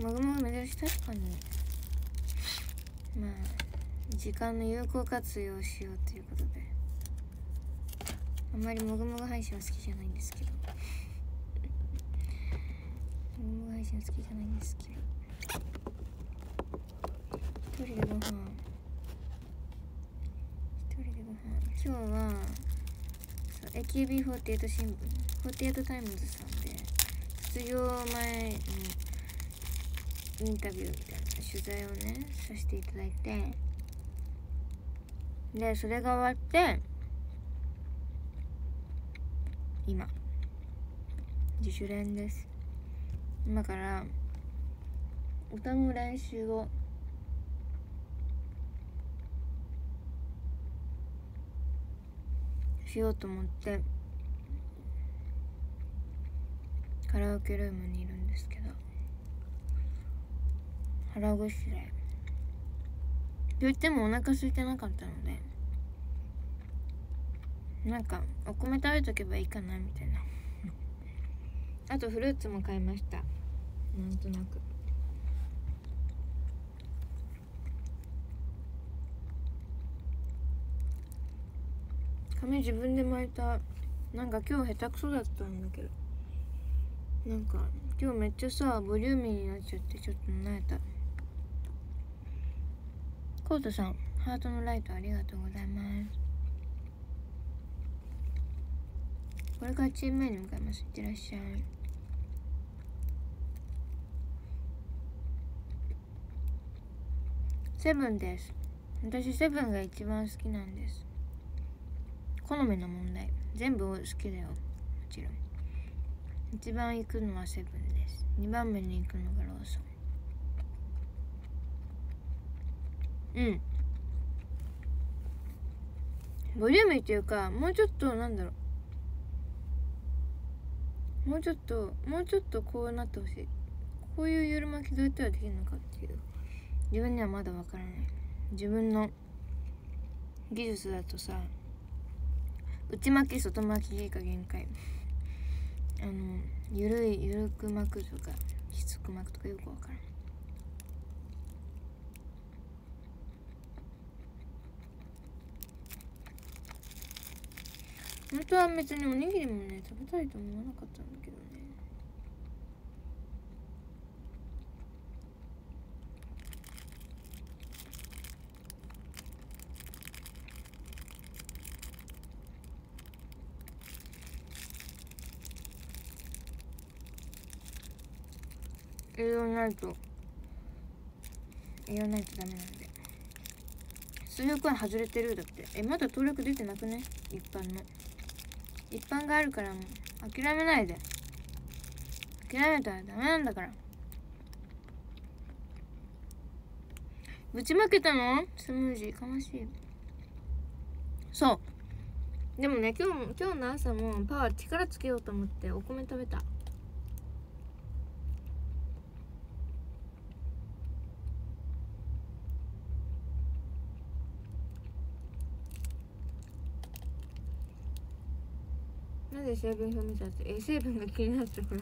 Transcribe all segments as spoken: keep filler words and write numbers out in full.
もぐもぐ珍しい。確かにまあ時間の有効活用しようということで、あんまりもぐもぐ配信は好きじゃないんですけどもぐもぐ配信は好きじゃないんですけど一人でご飯一人でご飯今日は エーケービーフォーティーエイト 新聞フォーティーエイトタイムズさんで卒業前にインタビューみたいな取材をねさせていただいて、でそれが終わって今自主練です。今から歌の練習をしようと思ってカラオケルームにいるんですけど、腹ごしらえといってもお腹空いてなかったので、なんかお米食べとけばいいかなみたいなあとフルーツも買いました。なんとなく髪自分で巻いた。なんか今日下手くそだったんだけど、なんか今日めっちゃさボリューミーになっちゃってちょっと慣れた。コートさんハートのライトありがとうございます。これからチーム名に向かいます。いってらっしゃい。セブンです。私セブンが一番好きなんです。好みの問題。全部好きだよ、もちろん。一番行くのはセブンです。二番目に行くのがローソン。うんボリューミーっていうか、もうちょっとなんだろうもうちょっともうちょっとこうなってほしい。こういうゆる巻きどうやったらできるのかっていう自分にはまだわからない。自分の技術だとさ、内巻き外巻きが限界。あのゆるいゆるく巻くとかきつく巻くとかよくわからない。本当は別におにぎりもね食べたいと思わなかったんだけどね。栄養ないと栄養ないとダメなんで。数百円外れてるだって。えまだ登録出てなくね。一般の一般があるからもう諦めないで。諦めたらダメなんだから。ぶちまけたのスムージー悲しい。そうでもね今日も今日の朝もパワー力つけようと思ってお米食べた。なぜ成分表見たって、え成分が気になってるから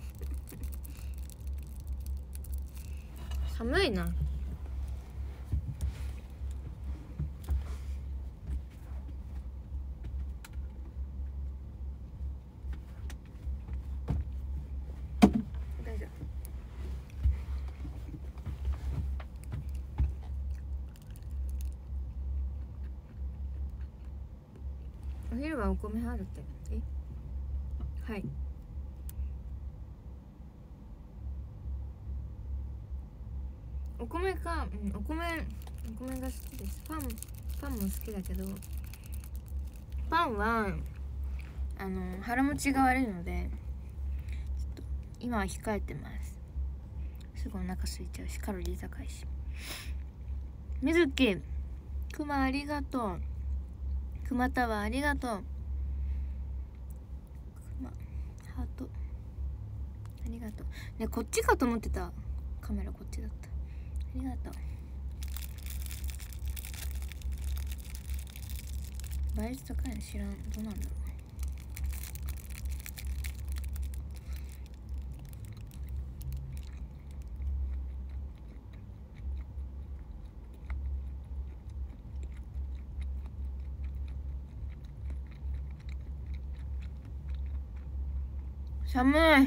寒いな。大丈夫。お昼はお米あるって。えはいお米か、うん、お米お米が好きです。パンパンも好きだけど、パンはあの腹持ちが悪いのでちょっと今は控えてます。すぐお腹空いちゃうしカロリー高いし。みずきくまありがとう。くまタワーありがとう。くまハートありがとうね。こっちかと思ってた。カメラこっちだった。ありがとう。倍率高いの知らん。どうなんだろう。 。 寒い寒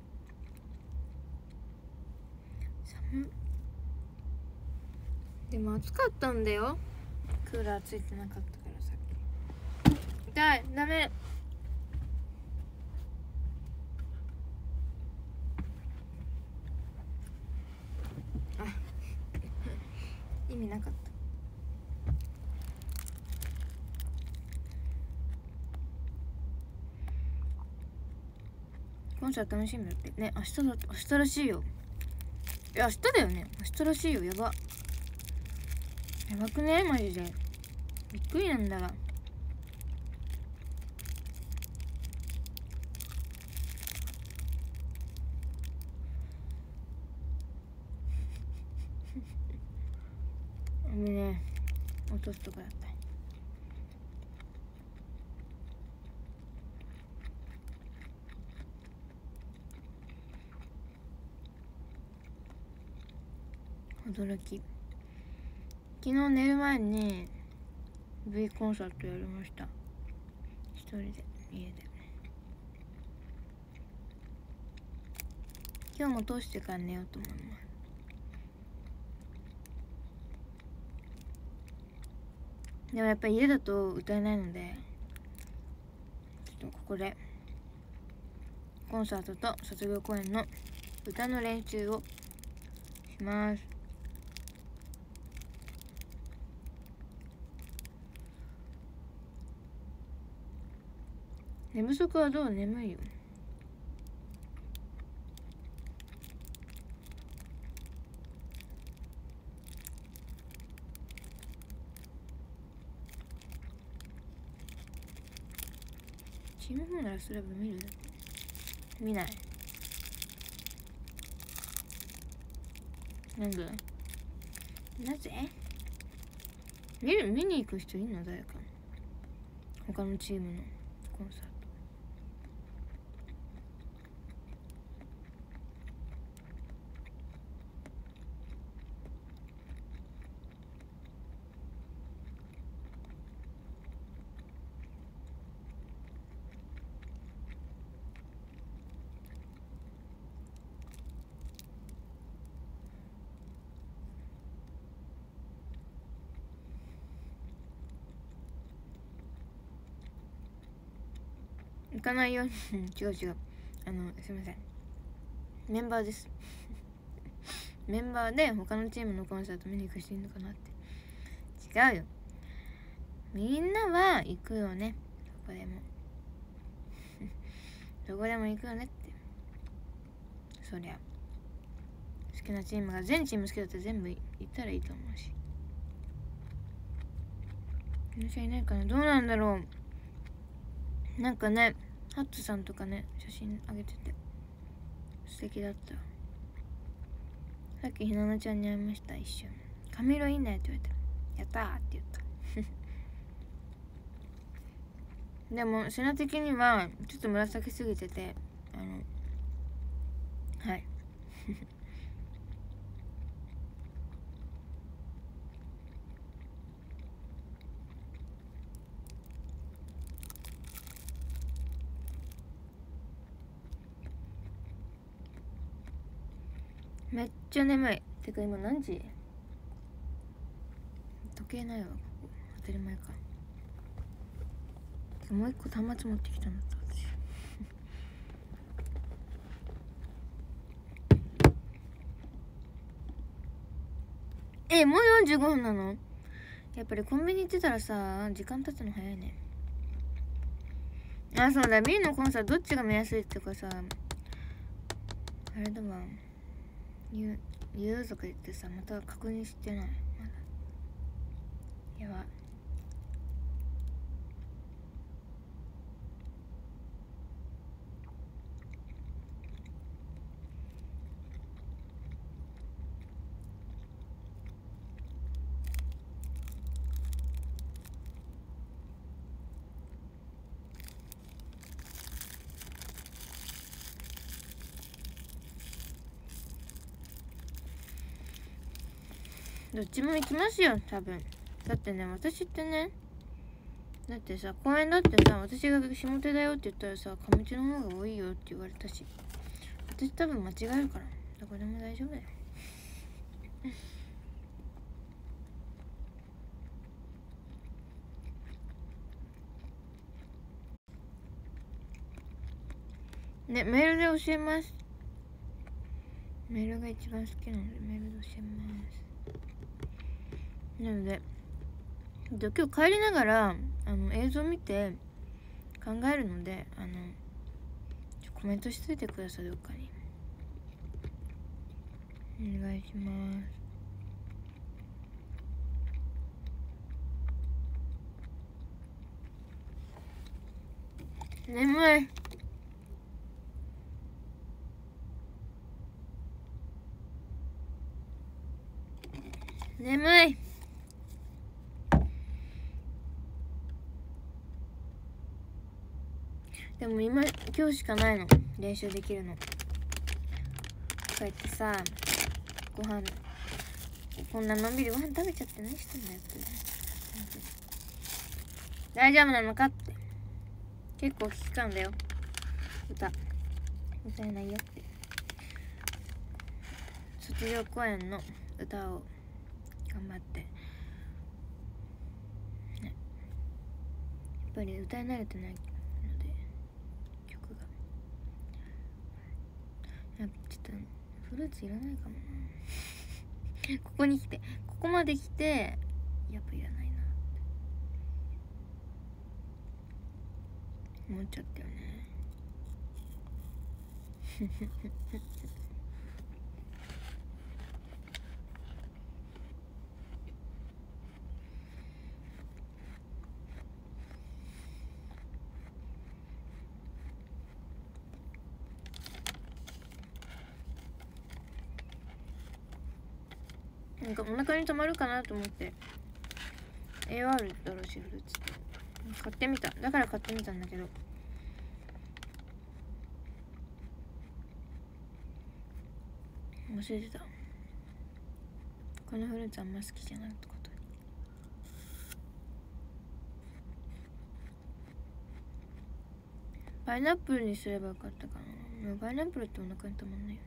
い。でも暑かったんだよ、クーラーついてなかったからさっき。痛い、ダメ。あ意味なかった。コンサート楽しみだってね。明日だ、明日らしいよ。いや明日だよね、明日らしいよ。やばやばくねマジで。びっくりなんだが。危ねえ、落とすとこだった。驚き。昨日寝る前に V コンサートやりました。一人で家で。今日も通してから寝ようと思います。でもやっぱり家だと歌えないので、ちょっとここでコンサートと卒業公演の歌の練習をします。寝不足はどう？眠いよ。チームフォーならすれば見る？見ない。なんで？なぜ？見る、見に行く人いんの？誰か他のチームのコンサート。行かないよ違う違う、あのすいません、メンバーですメンバーで他のチームのコンサート見に行く人いるのかなって。違うよ、みんなは行くよね、どこでもどこでも行くよねって。そりゃ好きなチームが全チーム好きだったら全部行ったらいいと思うし。入社いないかな、どうなんだろう。なんかね、ハッツさんとかね、写真あげてて素敵だった。さっきひなのちゃんに会いました、一瞬。髪色いいねって言われた。やったーって言ったでも背中的にはちょっと紫すぎてて、あのはいめっちゃ眠い。てか今何時？時計ないわ、ここ。当たり前か。もう一個端末持ってきたんだった私え、もうよんじゅうごふんなの？やっぱりコンビニ行ってたらさ、時間経つの早いね。あ、そうだ、B のコンサートどっちが見やすいってかさ、あれだわ、言う言うとか言ってさ、また確認してない。まだやばい。どっちも行きますよ多分。だってね、私ってね、 だってさ、公園だってさ、私が下手だよって言ったらさ、上手の方が多いよって言われたし、私多分間違えるから、どこでも大丈夫だよ。ね、メールで教えます。メールが一番好きなのでメールで教えます。なので今日帰りながらあの映像見て考えるので、あのコメントしといてください。どっかにお願いします。眠い。眠い。でも今今日しかないの、練習できるの。こうやってさ、ご飯こんなのんびりご飯食べちゃって何してんだよって。大丈夫なのかって。結構危機感だよ、歌歌えないよって。卒業公演の歌を頑張って、ね、やっぱり歌い慣れてないので曲がやっぱちょっとフルーツいらないかもなここに来てここまで来てやっぱいらないなって思っちゃったよねなんかお腹に溜まるかなと思って エーアール だろうしフルーツ買ってみた。だから買ってみたんだけど忘れてた。このフルーツあんま好きじゃないってことに。パイナップルにすればよかったかな。もうパイナップルってお腹に溜まんないよね。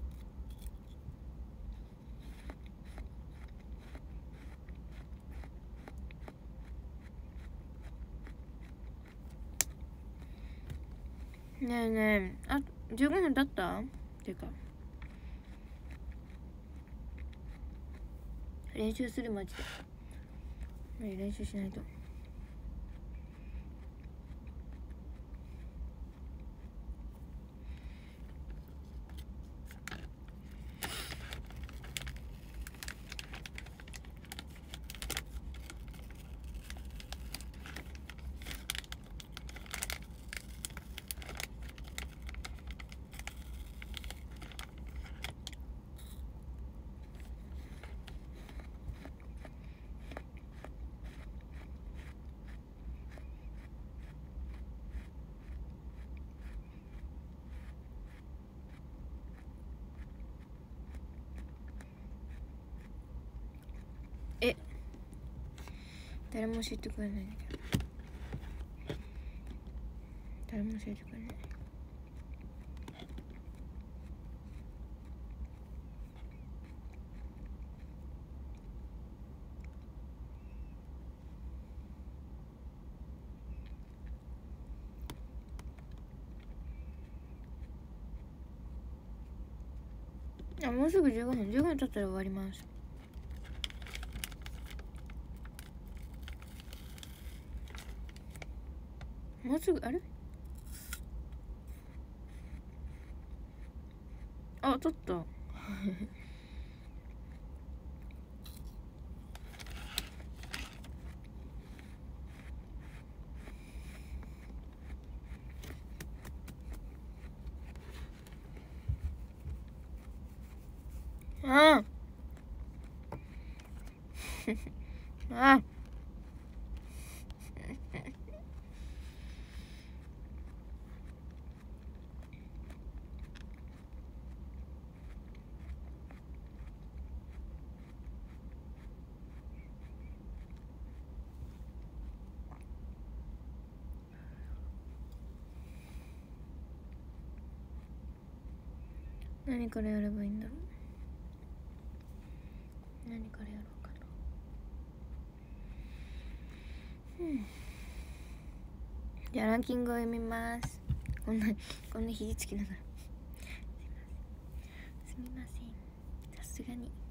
ねえねえ、あ、じゅうごふん経ったっていうか練習するマジで練習しないと。え、誰も教えてくれないんだけど。誰も教えてくれない。あ、もうすぐじゅうごふん、じゅうごふん経ったら終わります。もうすぐ、あれあ、取ったあああ何からやればいいんだろう。何からやろうかな。うん。じゃあランキングを読みます。こんなこんな肘つきながらすみません。さすがに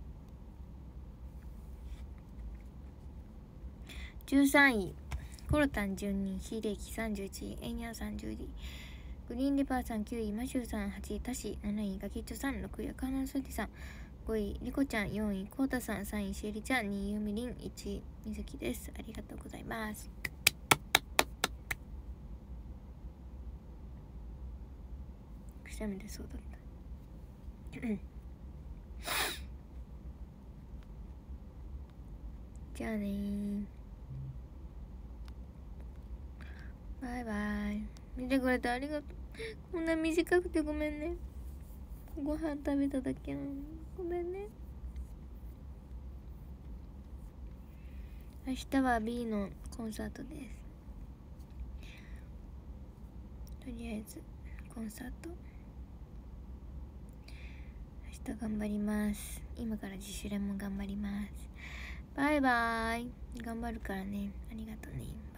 じゅうさんいコロタンじゅうにい、ヒーレイキさんじゅういちい、エンヤーさんじゅうい、グリーンリパーさんきゅうい、マシューさんはちい、タシなない、ガキッチョさんろくい、カーナンソティさんごい、リコちゃんよんい、コウタさんさんい、シエリちゃんにい、ユミリンいちい、みずきです。ありがとうございます。くしゃみでそうだったじゃあねー、バイバイ。見てくれてありがとう。こんな短くてごめんね。ご飯食べただけなのにごめんね。明日は B のコンサートです。とりあえずコンサート明日頑張ります。今から自主練も頑張ります。バイバイ。頑張るからね。ありがとうね。